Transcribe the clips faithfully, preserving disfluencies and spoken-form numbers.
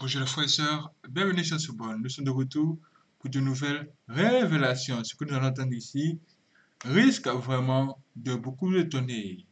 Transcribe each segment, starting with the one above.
Bonjour les frères et sœurs, bienvenue sur ce bon. Nous sommes de retour pour de nouvelles révélations. Ce que nous allons entendre ici risque vraiment de beaucoup nous étonner.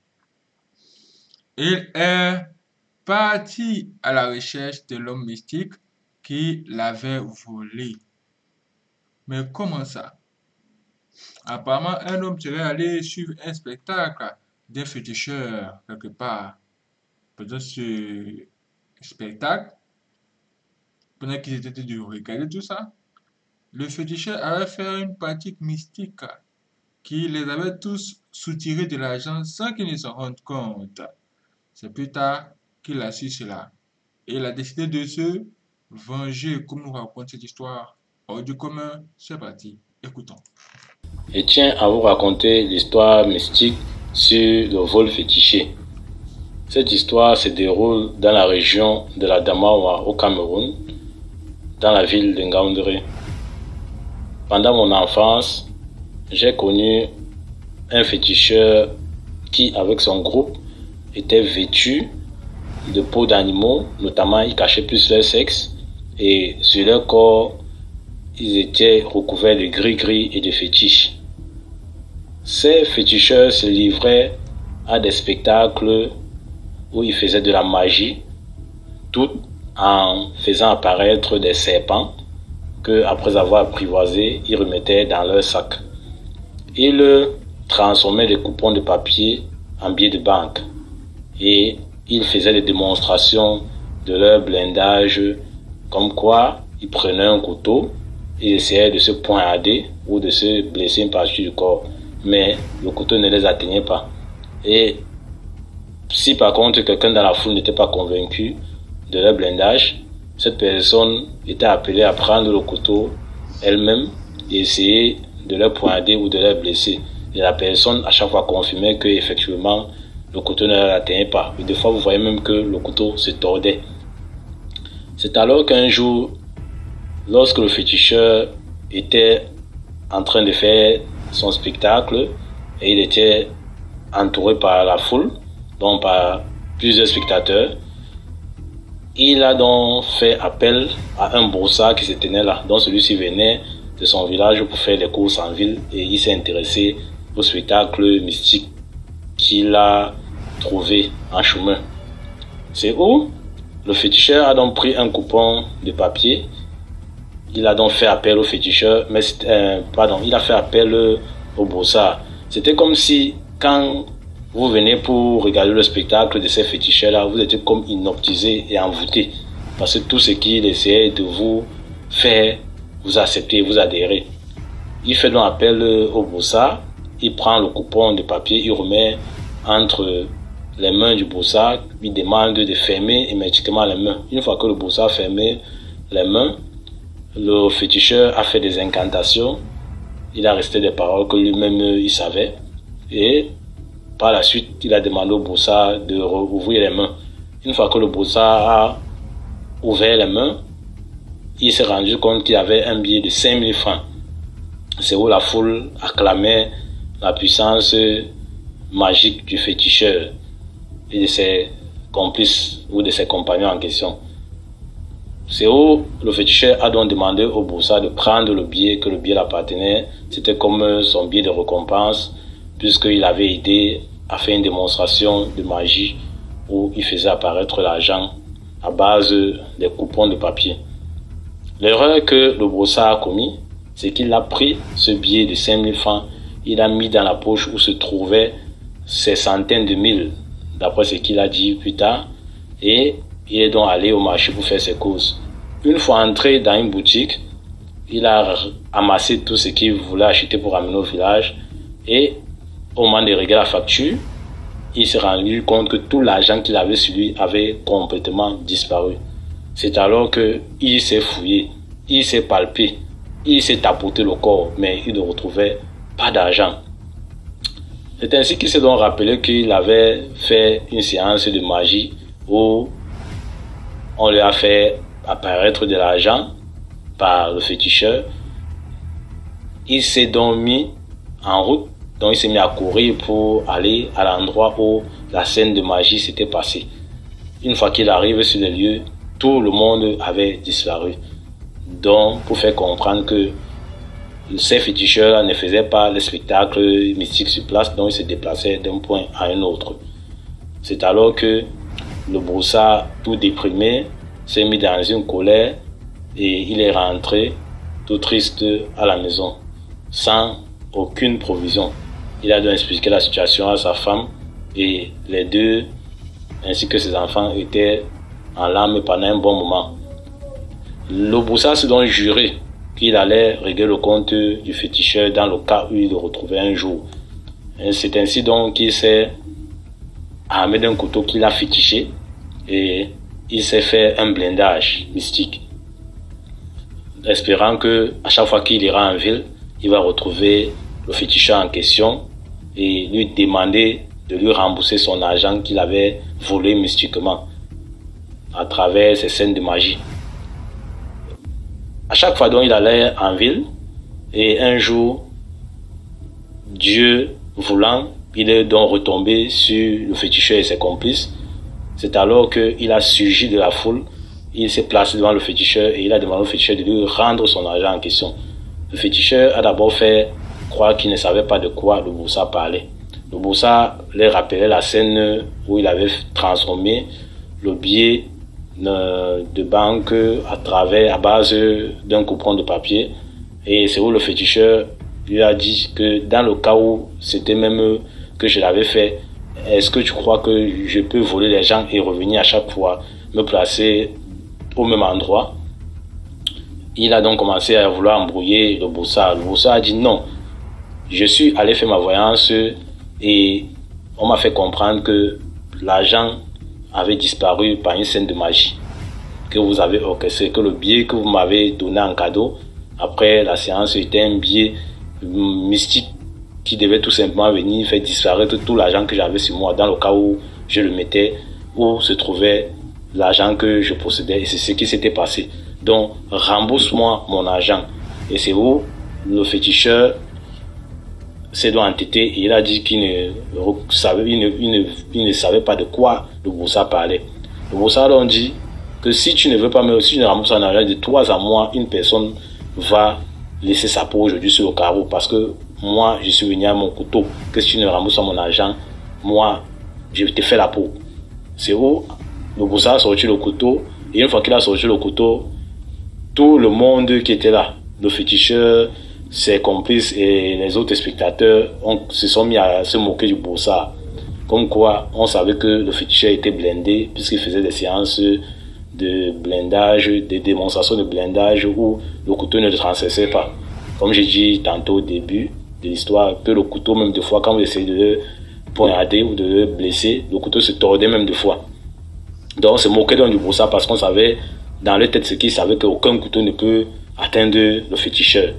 Il est parti à la recherche de l'homme mystique qui l'avait volé. Mais comment ça? Apparemment, un homme serait allé suivre un spectacle d'un féticheur quelque part. Pendant ce spectacle, pendant qu'ils étaient de regarder tout ça, le féticheur avait fait une pratique mystique qui les avait tous soutirés de l'argent sans qu'ils ne s'en rendent compte. C'est plus tard qu'il a su cela. Et il a décidé de se venger, comme nous raconte cette histoire. Hors du commun, c'est parti. Écoutons. Je tiens à vous raconter l'histoire mystique sur le vol fétiché. Cette histoire se déroule dans la région de la Damawa au Cameroun, dans la ville de Ngaoundéré. Pendant mon enfance, j'ai connu un féticheur qui, avec son groupe, était vêtu de peaux d'animaux, notamment ils cachaient plus leur sexe, et sur leur corps, ils étaient recouverts de gris-gris et de fétiches. Ces féticheurs se livraient à des spectacles où ils faisaient de la magie, tout en faisant apparaître des serpents que, après avoir apprivoisés, ils remettaient dans leur sac. Ils transformaient des coupons de papier en billets de banque et ils faisaient des démonstrations de leur blindage, comme quoi ils prenaient un couteau et essayaient de se poignarder ou de se blesser une partie du corps, mais le couteau ne les atteignait pas. Et si par contre quelqu'un dans la foule n'était pas convaincu de leur blindage, cette personne était appelée à prendre le couteau elle-même et essayer de leur poignarder ou de leur blesser. Et la personne à chaque fois confirmait que effectivement le couteau ne l'atteignait pas. Et des fois vous voyez même que le couteau se tordait. C'est alors qu'un jour, lorsque le féticheur était en train de faire son spectacle et il était entouré par la foule, donc par plusieurs spectateurs, il a donc fait appel à un brossard qui se tenait là. Donc celui-ci venait de son village pour faire des courses en ville et il s'est intéressé au spectacle mystique qu'il a trouvé en chemin. C'est où le féticheur a donc pris un coupon de papier. Il a donc fait appel au féticheur, mais euh, pardon, il a fait appel au brossard. C'était comme si quand vous venez pour regarder le spectacle de ces féticheurs-là, vous étiez comme hypnotisé et envoûté. Parce que tout ce qu'il essayait de vous faire, vous acceptez, vous adhérez. Il fait donc appel au brossard, il prend le coupon de papier, il remet entre les mains du brossard, il demande de fermer hermétiquement les mains. Une fois que le brossard a fermé les mains, le féticheur a fait des incantations, il a resté des paroles que lui-même il savait, et par la suite, il a demandé au brossard de rouvrir les mains. Une fois que le brossard a ouvert les mains, il s'est rendu compte qu'il y avait un billet de cinq mille francs. C'est où la foule acclamait la puissance magique du féticheur et de ses complices ou de ses compagnons en question. C'est où le féticheur a donc demandé au brossard de prendre le billet, que le billet l'appartenait. C'était comme son billet de récompense, puisqu'il avait aidé à faire une démonstration de magie où il faisait apparaître l'argent à base des coupons de papier. L'erreur que le brossard a commis, c'est qu'il a pris ce billet de cinq mille francs, il a mis dans la poche où se trouvaient ces centaines de mille, d'après ce qu'il a dit plus tard, et il est donc allé au marché pour faire ses courses. Une fois entré dans une boutique, il a amassé tout ce qu'il voulait acheter pour ramener au village et au moment de régler la facture, il s'est rendu compte que tout l'argent qu'il avait sur lui avait complètement disparu. C'est alors qu'il s'est fouillé, il s'est palpé, il s'est tapoté le corps, mais il ne retrouvait pas d'argent. C'est ainsi qu'il s'est donc rappelé qu'il avait fait une séance de magie où on lui a fait apparaître de l'argent par le féticheur. Il s'est donc mis en route. Donc il s'est mis à courir pour aller à l'endroit où la scène de magie s'était passée. Une fois qu'il arrive sur les lieux, tout le monde avait disparu. Donc, pour faire comprendre que ces féticheurs ne faisaient pas le spectacle mystique sur place, donc ils se déplaçaient d'un point à un autre. C'est alors que le Broussard, tout déprimé, s'est mis dans une colère et il est rentré tout triste à la maison, sans aucune provision. Il a donc expliqué la situation à sa femme et les deux, ainsi que ses enfants, étaient en larmes pendant un bon moment. Le Broussard s'est donc juré qu'il allait régler le compte du féticheur dans le cas où il le retrouvait un jour. C'est ainsi donc qu'il s'est armé d'un couteau qu'il a fétiché et il s'est fait un blindage mystique, espérant que à chaque fois qu'il ira en ville, il va retrouver le féticheur en question et lui demander de lui rembourser son argent qu'il avait volé mystiquement à travers ces scènes de magie. À chaque fois donc il allait en ville et un jour, Dieu voulant, il est donc retombé sur le féticheur et ses complices. C'est alors qu'il a surgi de la foule, il s'est placé devant le féticheur et il a demandé au féticheur de lui rendre son argent en question. Le féticheur a d'abord fait croire qu'il ne savait pas de quoi le Broussard parlait. Le Broussard leur rappelait la scène où il avait transformé le billet de banque à travers, à base d'un coupon de papier. Et c'est où le féticheur lui a dit que dans le cas où c'était même que je l'avais fait, est-ce que tu crois que je peux voler les gens et revenir à chaque fois, me placer au même endroit? Il a donc commencé à vouloir embrouiller le Broussard. Le Broussard a dit non. Je suis allé faire ma voyance et on m'a fait comprendre que l'argent avait disparu par une scène de magie que vous avez orchestré, que le billet que vous m'avez donné en cadeau après la séance était un billet mystique qui devait tout simplement venir faire disparaître tout l'argent que j'avais sur moi dans le cas où je le mettais, où se trouvait l'argent que je possédais, et c'est ce qui s'était passé. Donc rembourse-moi mon argent. Et c'est où le féticheur s'est donc entêté et il a dit qu'il ne savait, il ne, il ne, il ne savait pas de quoi le Broussard parlait. Le Broussard donc dit que si tu ne veux pas me, si tu ne rembourses un argent de toi à moi, une personne va laisser sa peau aujourd'hui sur le carreau parce que moi je suis venu à mon couteau, que si tu ne rembourses mon argent, moi je te fais la peau. C'est où le Broussard a sorti le couteau et une fois qu'il a sorti le couteau, tout le monde qui était là, le féticheur, ses complices et les autres spectateurs on, se sont mis à se moquer du Broussard. Comme quoi, on savait que le féticheur était blindé puisqu'il faisait des séances de blindage, des démonstrations de blindage où le couteau ne le transperçait pas. Comme j'ai dit tantôt au début de l'histoire, que le couteau, même des fois, quand vous essayez de le poignarder ou de le blesser, le couteau se tordait même des fois. Donc, on se moquait donc du Broussard parce qu'on savait dans leur tête ce qu'ils savaient qu'aucun couteau ne peut atteindre le féticheur.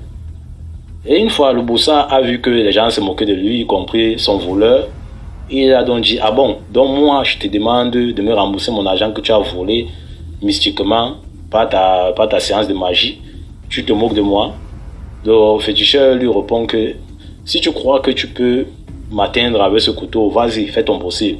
Et une fois, le Broussard a vu que les gens se moquaient de lui, y compris son voleur. Il a donc dit, ah bon, donc moi, je te demande de me rembourser mon argent que tu as volé mystiquement par ta, par ta séance de magie. Tu te moques de moi. Le féticheur lui répond que si tu crois que tu peux m'atteindre avec ce couteau, vas-y, fais ton possible.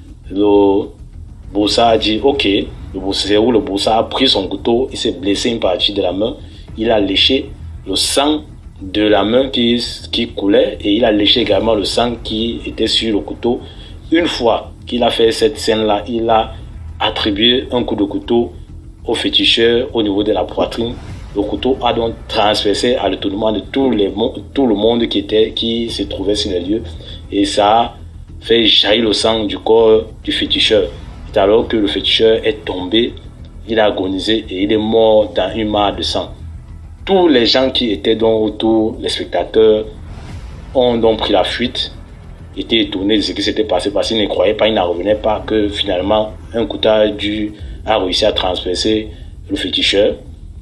Le Broussard a dit, ok. C'est où le Broussard a pris son couteau, il s'est blessé une partie de la main, il a léché le sang de la main qui, qui coulait et il a léché également le sang qui était sur le couteau. Une fois qu'il a fait cette scène-là, il a attribué un coup de couteau au féticheur au niveau de la poitrine. Le couteau a donc transpercé à l'étonnement de tout, les, tout le monde qui, était, qui se trouvait sur les lieux et ça a fait jaillir le sang du corps du féticheur. C'est alors que le féticheur est tombé, il a agonisé et il est mort dans une mare de sang. Tous les gens qui étaient donc autour, les spectateurs, ont donc pris la fuite, étaient étonnés de ce qui s'était passé parce qu'ils ne croyaient pas, ils n'en revenaient pas que finalement un couteau a, dû, a réussi à transpercer le féticheur.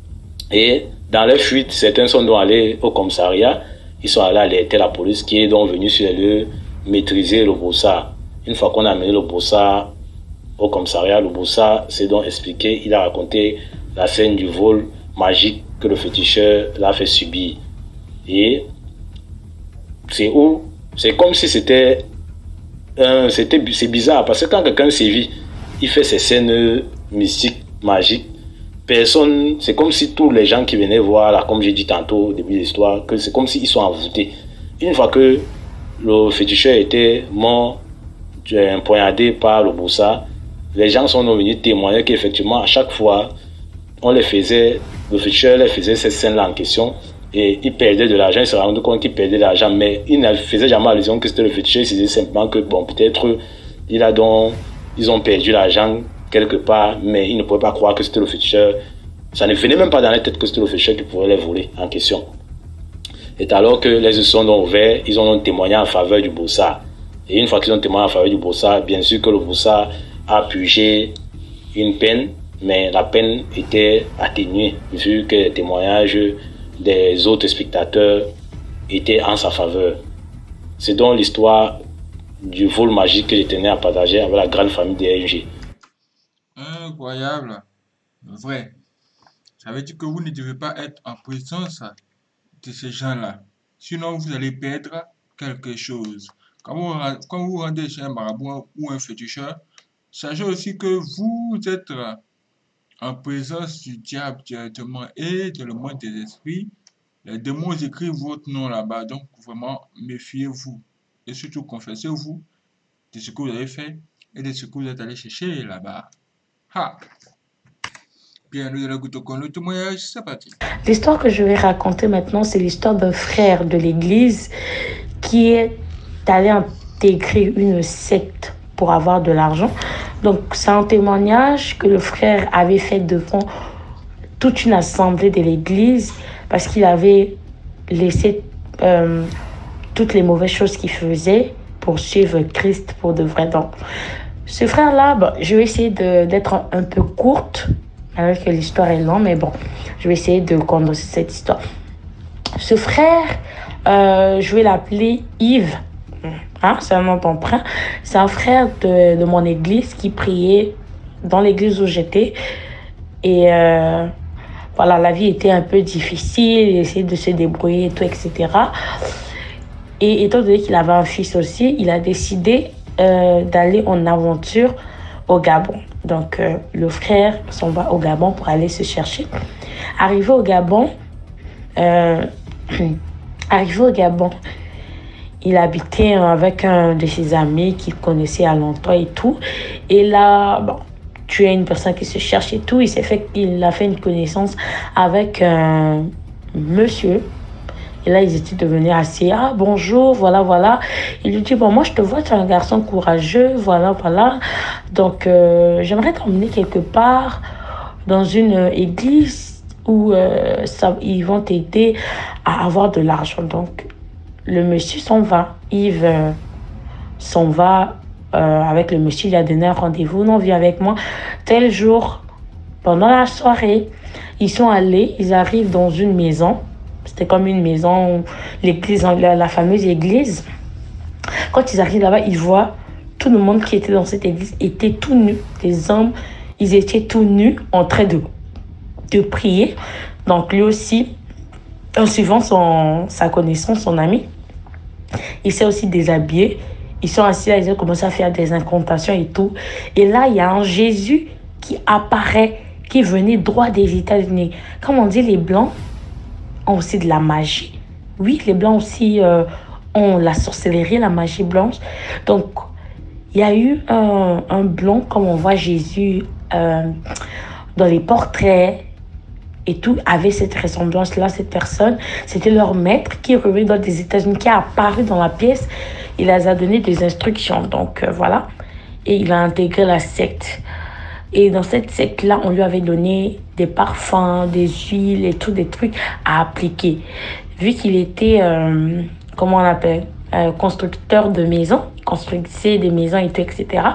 Et dans leur fuite, certains sont donc allés au commissariat, ils sont allés alerter la police qui est donc venue sur les lieux maîtriser le Broussard. Une fois qu'on a amené le Broussard au commissariat, le Broussard s'est donc expliqué, il a raconté la scène du vol magique que le féticheur l'a fait subir. Et c'est où c'est comme si c'était c'était c'est bizarre parce que quand quelqu'un sévit, il fait ces scènes mystiques magique, personne, c'est comme si tous les gens qui venaient voir, là, comme j'ai dit tantôt au début de l'histoire, que c'est comme s'ils sont envoûtés. Une fois que le féticheur était mort, empoignardé par le Boussa, les gens sont venus témoigner qu'effectivement, à chaque fois, on les faisait, le féticheur les faisait cette scène-là en question, et ils perdaient de l'argent, ils se rendaient compte qu'ils perdaient de l'argent, mais ils ne faisaient jamais allusion que c'était le féticheur, ils disaient simplement que, bon, peut-être, il a donc, ils ont perdu l'argent quelque part, mais ils ne pouvaient pas croire que c'était le féticheur. Ça ne venait même pas dans la tête que c'était le féticheur qui pourrait les voler en question. Et alors que les yeux sont donc ouverts, ils ont donc témoigné en faveur du Boussa. Et une fois qu'ils ont témoigné en faveur du Boussa, bien sûr que le Boussa a purgé une peine, mais la peine était atténuée, vu que les témoignages des autres spectateurs étaient en sa faveur. C'est donc l'histoire du vol magique que je tenais à partager avec la grande famille des R N G. Incroyable. Vrai. Ça veut dire que vous ne devez pas être en présence de ces gens-là. Sinon, vous allez perdre quelque chose. Quand vous, quand vous rendez chez un marabout ou un féticheur, sachez aussi que vous êtes en présence du diable directement et de le monde des esprits. Les démons écrivent votre nom là-bas. Donc, vraiment, méfiez-vous. Et surtout, confessez-vous de ce que vous avez fait et de ce que vous êtes allé chercher là-bas. Ha! Bien, nous allons goûter le témoignage, c'est parti. L'histoire que je vais raconter maintenant, c'est l'histoire d'un frère de l'église qui est allé intégrer une secte pour avoir de l'argent. Donc, c'est un témoignage que le frère avait fait devant toute une assemblée de l'église parce qu'il avait laissé euh, toutes les mauvaises choses qu'il faisait pour suivre Christ pour de vrai. Donc, ce frère-là, bon, je vais essayer de, d'être un, un peu courte, alors que l'histoire est longue, mais bon, je vais essayer de condenser cette histoire. Ce frère, euh, je vais l'appeler Yves. Hein, c'est un nom d'emprunt. C'est un frère de, de mon église qui priait dans l'église où j'étais. Et euh, voilà, la vie était un peu difficile, il essayait de se débrouiller et tout, et cetera. Et étant donné qu'il avait un fils aussi, il a décidé euh, d'aller en aventure au Gabon. Donc, euh, le frère s'en va au Gabon pour aller se chercher. Arrivé au Gabon, euh, arrivé au Gabon, il habitait avec un de ses amis qu'il connaissait à longtemps et tout. Et là, bon, tu es une personne qui se cherche et tout. Il s'est fait, il a fait une connaissance avec un monsieur. Et là, ils étaient devenus assis. Ah, bonjour, voilà, voilà. Il lui dit, bon, moi, je te vois, tu es un garçon courageux, voilà, voilà. Donc, euh, j'aimerais t'emmener quelque part dans une église où euh, ça, ils vont t'aider à avoir de l'argent. Donc, le monsieur s'en va. Yves euh, s'en va euh, avec le monsieur. Il a donné un rendez-vous. Non, viens avec moi. Tel jour, pendant la soirée, ils sont allés. Ils arrivent dans une maison. C'était comme une maison, l'église, la, la fameuse église. Quand ils arrivent là-bas, ils voient tout le monde qui était dans cette église était tout nu. Les hommes, ils étaient tout nus en train de, de prier. Donc lui aussi, en suivant son, sa connaissance, son ami, il s'est aussi déshabillé. Ils sont assis là, ils ont commencé à faire des incantations et tout. Et là, il y a un Jésus qui apparaît, qui venait droit des États-Unis. Comme on dit, les Blancs ont aussi de la magie. Oui, les Blancs aussi euh, ont la sorcellerie, la magie blanche. Donc, il y a eu un, un Blanc, comme on voit Jésus euh, dans les portraits et tout, avait cette ressemblance-là, cette personne. C'était leur maître qui revenait dans des États-Unis, qui a apparu dans la pièce. Il les a donné des instructions. Donc, euh, voilà. Et il a intégré la secte. Et dans cette secte-là, on lui avait donné des parfums, des huiles et tout, des trucs à appliquer. Vu qu'il était, euh, comment on appelle, euh, constructeur de maisons, il construisait des maisons et tout, et cetera.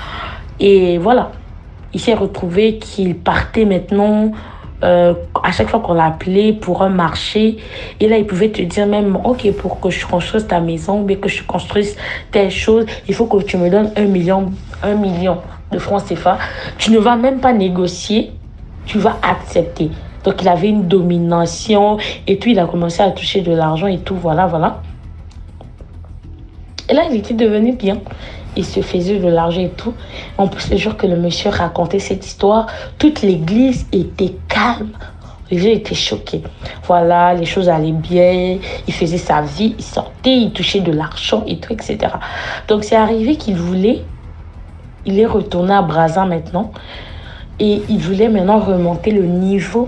Et voilà, il s'est retrouvé qu'il partait maintenant, euh, à chaque fois qu'on l'appelait pour un marché. Et là, il pouvait te dire même, ok, pour que je construise ta maison, ou bien que je construise telle chose, il faut que tu me donnes un million, un million de francs C F A. Tu ne vas même pas négocier, tu vas accepter. Donc, il avait une domination et tout, il a commencé à toucher de l'argent et tout, voilà, voilà. Et là, il était devenu bien. il se faisait de l'argent et tout. En plus, le jour que le monsieur racontait cette histoire, toute l'église était calme. Les gens étaient choqués. Voilà, les choses allaient bien. Il faisait sa vie, il sortait, il touchait de l'argent et tout, et cetera. Donc, c'est arrivé qu'il voulait... Il est retourné à Brazza maintenant. Et il voulait maintenant remonter le niveau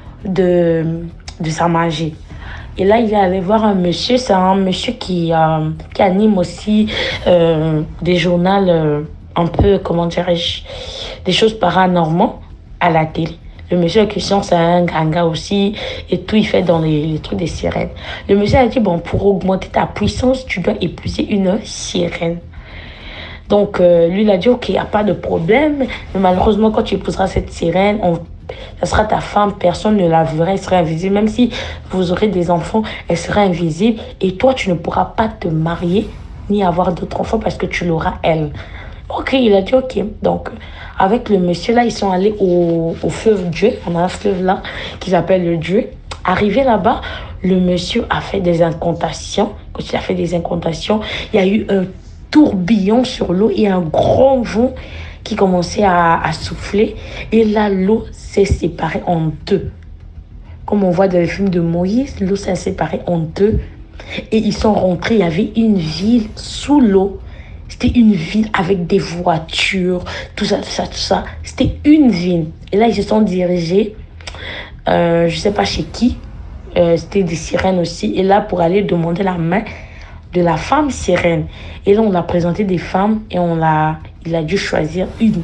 de, de sa magie. Et là, il est allé voir un monsieur. C'est un monsieur qui, euh, qui anime aussi euh, des journaux euh, un peu, comment dirais-je, des choses paranormales à la télé. Le monsieur en question, c'est un ganga aussi. Et tout, il fait dans les, les trucs des sirènes. Le monsieur a dit, bon, pour augmenter ta puissance, tu dois épouser une sirène. Donc, euh, lui, il a dit, ok, il n'y a pas de problème. Mais malheureusement, quand tu épouseras cette sirène, on, ça sera ta femme. Personne ne la verra, elle sera invisible. Même si vous aurez des enfants, elle sera invisible. Et toi, tu ne pourras pas te marier ni avoir d'autres enfants parce que tu l'auras, elle. Ok, il a dit, ok. Donc, avec le monsieur, là, ils sont allés au, au fleuve Dieu. On a un fleuve là qui s'appelle le Dieu. Arrivé là-bas, le monsieur a fait des incantations. Quand il a fait des incantations, il y a eu un tourbillon sur l'eau et un grand vent qui commençait à, à souffler. Et là, l'eau s'est séparée en deux. Comme on voit dans les films de Moïse, l'eau s'est séparée en deux. Et ils sont rentrés, il y avait une ville sous l'eau. C'était une ville avec des voitures, tout ça, tout ça, tout ça. C'était une ville. Et là, ils se sont dirigés, euh, je ne sais pas chez qui. Euh, c'était des sirènes aussi. Et là, pour aller demander la main de la femme sirène. Et là, on a présenté des femmes et on l'a, il a dû choisir une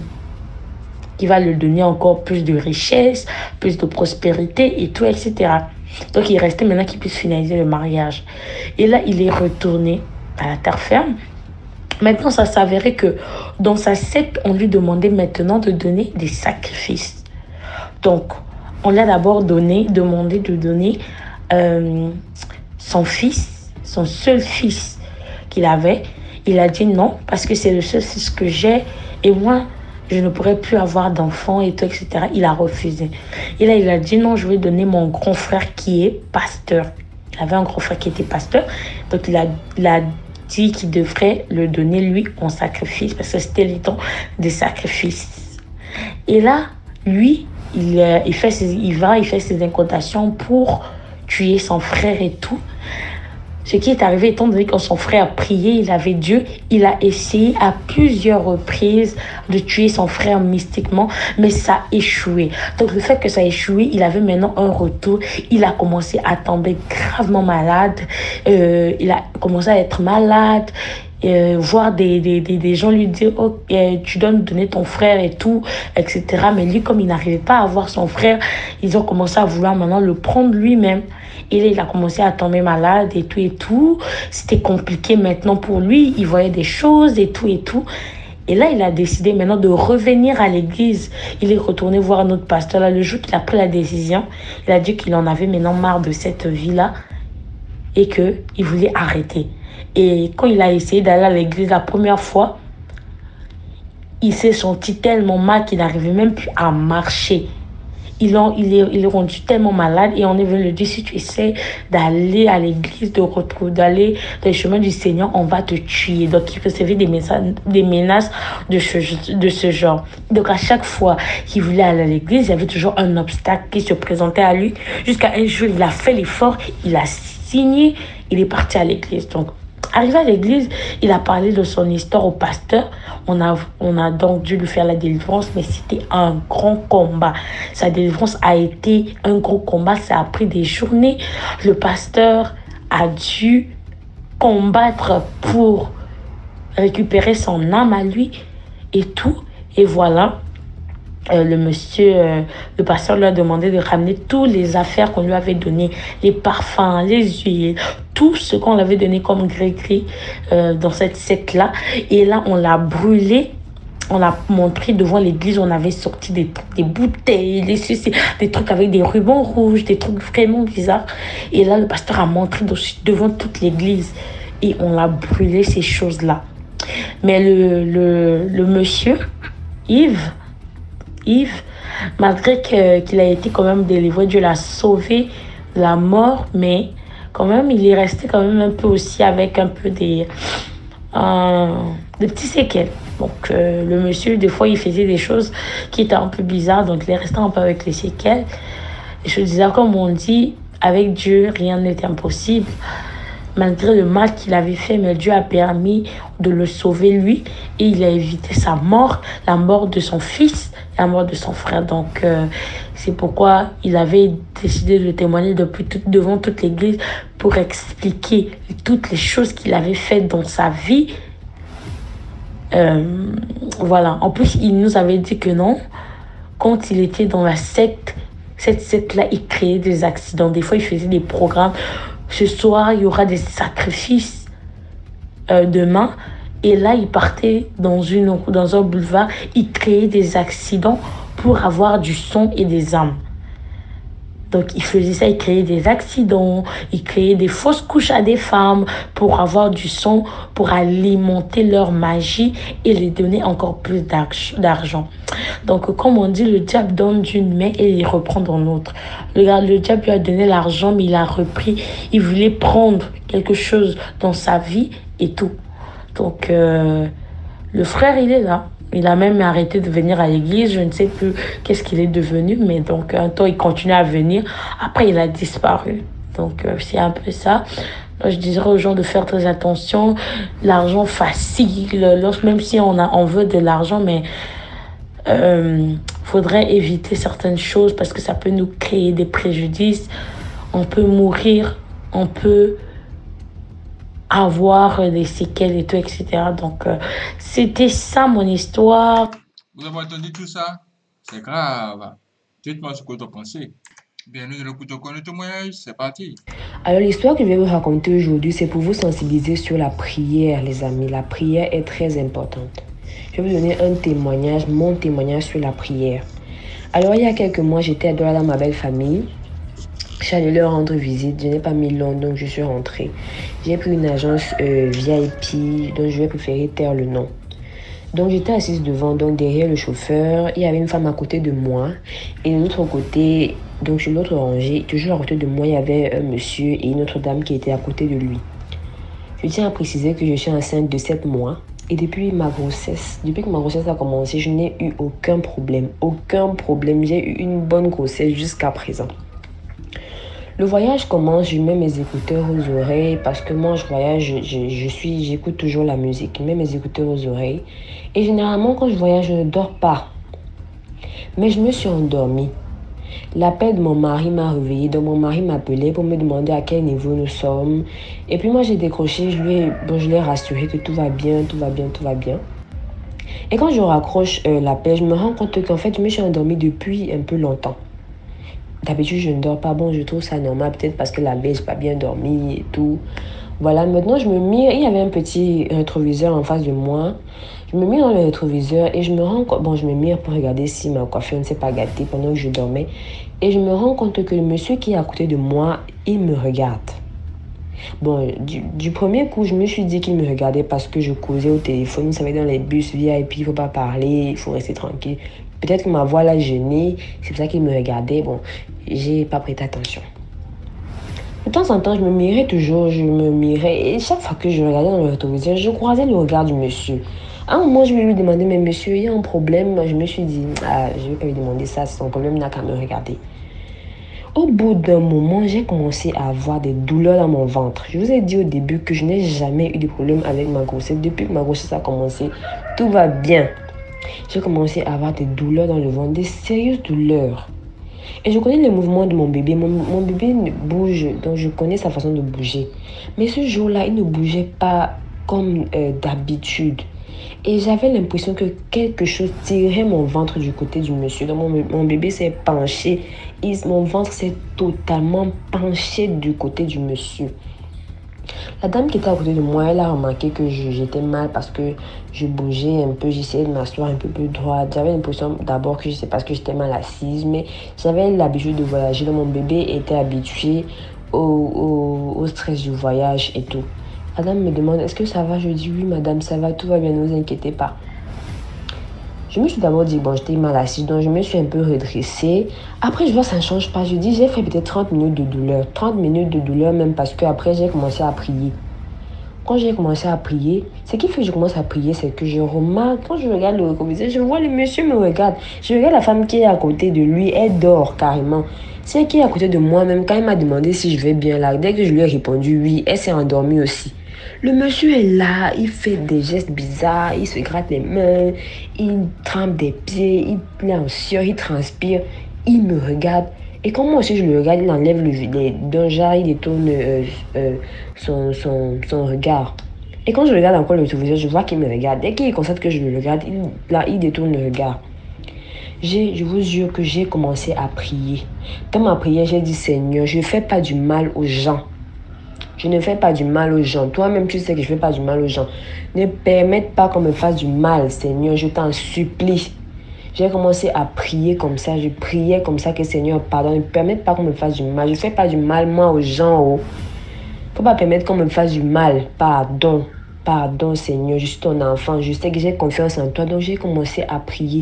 qui va lui donner encore plus de richesse, plus de prospérité et tout, et cetera. Donc, il restait maintenant qu'il puisse finaliser le mariage. Et là, il est retourné à la terre ferme. Maintenant, ça s'avérait que dans sa secte, on lui demandait maintenant de donner des sacrifices. Donc, on l'a d'abord donné, demandé de donner euh, son fils, son seul fils qu'il avait. Il a dit non, parce que c'est le seul fils que j'ai. Et moi, je ne pourrais plus avoir d'enfants et tout, et cetera. Il a refusé. Et là, il a dit non, je vais donner mon grand frère qui est pasteur. Il avait un grand frère qui était pasteur. Donc, il a, il a dit qu'il devrait le donner, lui, en sacrifice, parce que c'était le temps des sacrifices. Et là, lui, il, il, fait ses, il va, il fait ses incantations pour tuer son frère et tout. Ce qui est arrivé, étant donné que son frère a prié, il avait Dieu, il a essayé à plusieurs reprises de tuer son frère mystiquement, mais ça a échoué. Donc le fait que ça a échoué, il avait maintenant un retour. Il a commencé à tomber gravement malade. Euh, il a commencé à être malade. Euh, voir des, des, des, des gens lui dire oh, euh, tu dois nous donner ton frère et tout, et cetera. Mais lui, comme il n'arrivait pas à voir son frère, ils ont commencé à vouloir maintenant le prendre lui-même. Et là, il a commencé à tomber malade et tout et tout. C'était compliqué maintenant pour lui. Il voyait des choses et tout et tout. Et là, il a décidé maintenant de revenir à l'église. Il est retourné voir notre pasteur. Là, le jour qu'il a pris la décision, il a dit qu'il en avait maintenant marre de cette vie-là et qu'il voulait arrêter. Et quand il a essayé d'aller à l'église la première fois, il s'est senti tellement mal qu'il n'arrivait même plus à marcher. Il, ont, il, est, il est rendu tellement malade et on est venu lui dire, si tu essaies d'aller à l'église, de retrouver, d'aller dans les chemins du Seigneur, on va te tuer. Donc, il recevait des, messages, des menaces de ce, de ce genre. Donc, à chaque fois qu'il voulait aller à l'église, il y avait toujours un obstacle qui se présentait à lui. Jusqu'à un jour, il a fait l'effort, il a signé, il est parti à l'église. Donc, arrivé à l'église, il a parlé de son histoire au pasteur. On a, on a donc dû lui faire la délivrance, mais c'était un grand combat. Sa délivrance a été un gros combat. Ça a pris des journées. Le pasteur a dû combattre pour récupérer son âme à lui et tout. Et voilà. Euh, le monsieur, euh, le pasteur lui a demandé de ramener toutes les affaires qu'on lui avait données, les parfums, les huiles, tout ce qu'on lui avait donné comme gris-gris euh, dans cette secte-là. Et là, on l'a brûlé. On l'a montré devant l'église. On avait sorti des, des bouteilles, des, des trucs avec des rubans rouges, des trucs vraiment bizarres. Et là, le pasteur a montré devant toute l'église. Et on a brûlé ces choses-là. Mais le, le, le monsieur, Yves, Yves, malgré que, qu'il a été quand même délivré, Dieu l'a sauvé de la mort, mais quand même, il est resté quand même un peu aussi avec un peu des... Euh, de petits séquelles. Donc, euh, le monsieur, des fois, il faisait des choses qui étaient un peu bizarres. Donc, il est resté un peu avec les séquelles. Et je disais, comme on dit, avec Dieu, rien n'est impossible. Malgré le mal qu'il avait fait, mais Dieu a permis de le sauver lui. Et il a évité sa mort, la mort de son fils, la mort de son frère. Donc, euh, c'est pourquoi il avait décidé de témoigner depuis tout, devant toute l'église pour expliquer toutes les choses qu'il avait faites dans sa vie. Euh, voilà. En plus, il nous avait dit que non, quand il était dans la secte, cette secte-là, il créait des accidents. Des fois, il faisait des programmes. Ce soir, il y aura des sacrifices euh, demain. Et là, il partait dans, une, dans un boulevard. Il créait des accidents pour avoir du son et des âmes. Donc, il faisait ça, il créait des accidents, il créait des fausses couches à des femmes pour avoir du son, pour alimenter leur magie et les donner encore plus d'argent. Donc, comme on dit, le diable donne d'une main et il reprend dans l'autre. Le, le diable lui a donné l'argent, mais il a repris. Il voulait prendre quelque chose dans sa vie et tout. Donc, euh, le frère, il est là. Il a même arrêté de venir à l'église. Je ne sais plus qu'est-ce qu'il est devenu. Mais donc, un temps, il continuait à venir. Après, il a disparu. Donc, euh, c'est un peu ça. Donc, je dirais aux gens de faire très attention. L'argent facile. Même si on, a, on veut de l'argent, mais il euh, faudrait éviter certaines choses parce que ça peut nous créer des préjudices. On peut mourir. On peut avoir des séquelles et tout, et cetera. Donc, euh, c'était ça mon histoire. Vous avez entendu tout ça? C'est grave. Dites-moi ce que vous en pensez. Bienvenue dans le couteau le témoignage, c'est parti. Alors, l'histoire que je vais vous raconter aujourd'hui, c'est pour vous sensibiliser sur la prière, les amis. La prière est très importante. Je vais vous donner un témoignage, mon témoignage sur la prière. Alors, il y a quelques mois, j'étais dans ma belle famille. Je suis allée leur rendre visite, je n'ai pas mis long, donc je suis rentrée. J'ai pris une agence euh, V I P, donc je vais préférer taire le nom. Donc j'étais assise devant, donc derrière le chauffeur, il y avait une femme à côté de moi. Et de l'autre côté, donc sur l'autre rangée, toujours à côté de moi, il y avait un monsieur et une autre dame qui étaient à côté de lui. Je tiens à préciser que je suis enceinte de sept mois. Et depuis ma grossesse, depuis que ma grossesse a commencé, je n'ai eu aucun problème. Aucun problème, j'ai eu une bonne grossesse jusqu'à présent. Le voyage commence, je mets mes écouteurs aux oreilles parce que moi je voyage, je, je, je suis, j'écoute toujours la musique. Je mets mes écouteurs aux oreilles et généralement quand je voyage, je ne dors pas. Mais je me suis endormie. L'appel de mon mari m'a réveillée, donc mon mari m'appelait pour me demander à quel niveau nous sommes. Et puis moi j'ai décroché, je lui ai, bon, je l'ai rassuré que tout va bien, tout va bien, tout va bien. Et quand je raccroche euh, l'appel, je me rends compte qu'en fait je me suis endormie depuis un peu longtemps. D'habitude, je ne dors pas. Bon, je trouve ça normal, peut-être parce que la veille, je n'ai pas bien dormi et tout. Voilà, maintenant, je me mire. Il y avait un petit rétroviseur en face de moi. Je me mire dans le rétroviseur et je me rends compte... Bon, je me mire pour regarder si ma coiffure ne s'est pas gâtée pendant que je dormais. Et je me rends compte que le monsieur qui est à côté de moi, il me regarde. Bon, du, du premier coup, je me suis dit qu'il me regardait parce que je causais au téléphone. Vous savez, dans les bus V I P, il ne faut pas parler, il faut rester tranquille. Peut-être que ma voix l'a gêné, c'est pour ça qu'il me regardait. Bon, j'ai pas prêté attention. De temps en temps, je me mirais toujours, je me mirais. Et chaque fois que je regardais dans le rétroviseur, je croisais le regard du monsieur. À un moment, je vais lui demander, mais monsieur, il y a un problème. Je me suis dit, ah, je ne vais pas lui demander ça, c'est son problème, il n'a qu'à me regarder. Au bout d'un moment, j'ai commencé à avoir des douleurs dans mon ventre. Je vous ai dit au début que je n'ai jamais eu de problème avec ma grossesse. Depuis que ma grossesse a commencé, tout va bien. J'ai commencé à avoir des douleurs dans le ventre, des sérieuses douleurs. Et je connais les mouvements de mon bébé. Mon, mon bébé bouge, donc je connais sa façon de bouger. Mais ce jour-là, il ne bougeait pas comme euh, d'habitude. Et j'avais l'impression que quelque chose tirait mon ventre du côté du monsieur. Donc mon, mon bébé s'est penché. Et mon ventre s'est totalement penché du côté du monsieur. La dame qui était à côté de moi, elle a remarqué que j'étais mal parce que je bougeais un peu, j'essayais de m'asseoir un peu plus droite. J'avais l'impression d'abord que c'est parce que j'étais mal assise, mais j'avais l'habitude de voyager. Donc mon bébé était habitué au, au, au stress du voyage et tout. La dame me demande, est-ce que ça va? Je dis oui madame, ça va, tout va bien, ne vous inquiétez pas. Je me suis d'abord dit, bon, j'étais mal assise, donc je me suis un peu redressée. Après, je vois ça ne change pas. Je dis, j'ai fait peut-être trente minutes de douleur. trente minutes de douleur même parce qu'après, j'ai commencé à prier. quand j'ai commencé à prier, ce qui fait que je commence à prier, c'est que je remarque, quand je regarde le commissaire, je vois le monsieur me regarde. Je regarde la femme qui est à côté de lui, elle dort carrément. Celle qui est à côté de moi, même quand elle m'a demandé si je vais bien là, dès que je lui ai répondu oui, elle s'est endormie aussi. Le monsieur est là, il fait des gestes bizarres, il se gratte les mains, il trempe des pieds, il est en sueur, il transpire, il me regarde. Et quand moi aussi je le regarde, il enlève le vide d'un genre, il détourne euh, euh, son, son, son regard. Et quand je regarde encore le téléviseur, je vois qu'il me regarde. Dès qu'il constate que je le regarde, il, là, il détourne le regard. J'ai, je vous jure que j'ai commencé à prier. Dans ma prière, j'ai dit, Seigneur, je ne fais pas du mal aux gens. Je ne fais pas du mal aux gens. Toi-même, tu sais que je ne fais pas du mal aux gens. Ne permette pas qu'on me fasse du mal, Seigneur, je t'en supplie. J'ai commencé à prier comme ça. Je priais comme ça que Seigneur, pardon, ne permette pas qu'on me fasse du mal. Je ne fais pas du mal, moi, aux gens. Il oh. ne faut pas permettre qu'on me fasse du mal. Pardon. Pardon, Seigneur, je suis ton enfant. Je sais que j'ai confiance en toi. Donc, j'ai commencé à prier.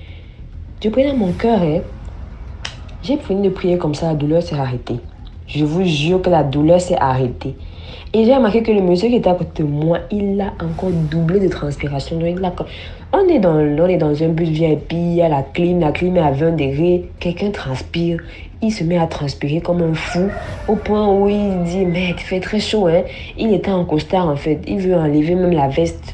Je prie dans mon cœur. Hein. J'ai fini de prier comme ça. La douleur s'est arrêtée. Je vous jure que la douleur s'est arrêtée. Et j'ai remarqué que le monsieur qui était à côté de moi, il a encore doublé de transpiration. Donc il a... on, est dans, on est dans un bus V I P, il y a la clim, la clim est à vingt degrés. Quelqu'un transpire, il se met à transpirer comme un fou. Au point où il dit, mec, il fait très chaud. Hein? Il était en costard en fait, il veut enlever même la veste.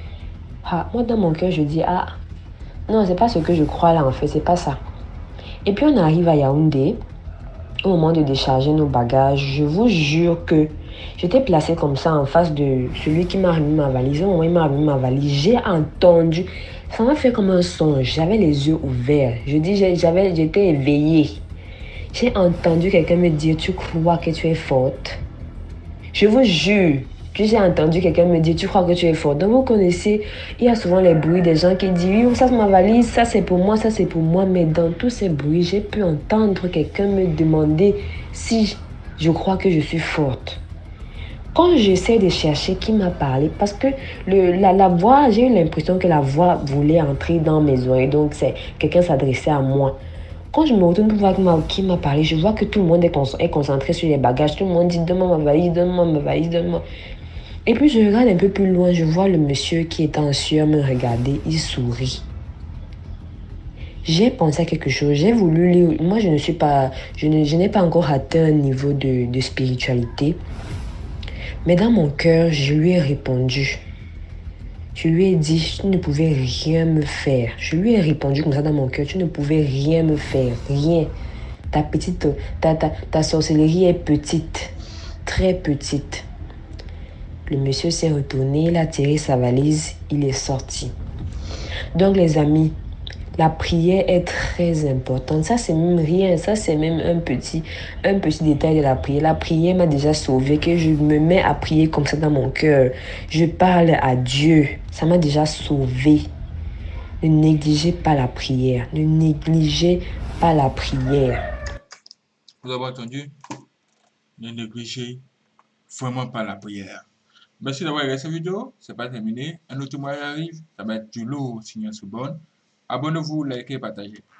Ah, moi dans mon cœur, je dis, ah, non, c'est pas ce que je crois là en fait, c'est pas ça. Et puis on arrive à Yaoundé. Au moment de décharger nos bagages, je vous jure que j'étais placée comme ça en face de celui qui m'a remis ma valise. Au moment où il m'a remis ma valise, j'ai entendu, ça m'a fait comme un songe. J'avais les yeux ouverts. Je dis, j'avais, j'étais éveillée. J'ai entendu quelqu'un me dire, tu crois que tu es forte? Je vous jure que j'ai entendu quelqu'un me dire, tu crois que tu es forte? Donc vous connaissez, il y a souvent les bruits des gens qui disent, oui, ça c'est ma valise, ça c'est pour moi, ça c'est pour moi. Mais dans tous ces bruits, j'ai pu entendre quelqu'un me demander si je crois que je suis forte. Quand j'essaie de chercher qui m'a parlé, parce que le, la, la voix, j'ai eu l'impression que la voix voulait entrer dans mes oreilles. Donc c'est quelqu'un s'adressait à moi. Quand je me retourne pour voir qui m'a parlé, je vois que tout le monde est concentré sur les bagages. Tout le monde dit, donne-moi ma valise, donne-moi ma valise, donne-moi. Et puis je regarde un peu plus loin, je vois le monsieur qui est en sueur me regarder, il sourit. J'ai pensé à quelque chose, j'ai voulu lire. Moi, je ne suis pas, je, ne, je n'ai pas encore atteint un niveau de, de spiritualité. Mais dans mon cœur, je lui ai répondu. Je lui ai dit, tu ne pouvais rien me faire. Je lui ai répondu comme ça dans mon cœur, tu ne pouvais rien me faire, rien. Ta petite, ta, ta, ta sorcellerie est petite, très petite. Le monsieur s'est retourné, il a tiré sa valise, il est sorti. Donc les amis, la prière est très importante. Ça c'est même rien, ça c'est même un petit, un petit détail de la prière. La prière m'a déjà sauvé, que je me mets à prier comme ça dans mon cœur. Je parle à Dieu, ça m'a déjà sauvé. Ne négligez pas la prière, ne négligez pas la prière. Vous avez entendu? Ne négligez vraiment pas la prière. Merci d'avoir regardé cette vidéo. C'est pas terminé. Un autre mois arrive. Ça va être du lourd, signal sous bonne. Abonnez-vous, likez, partagez.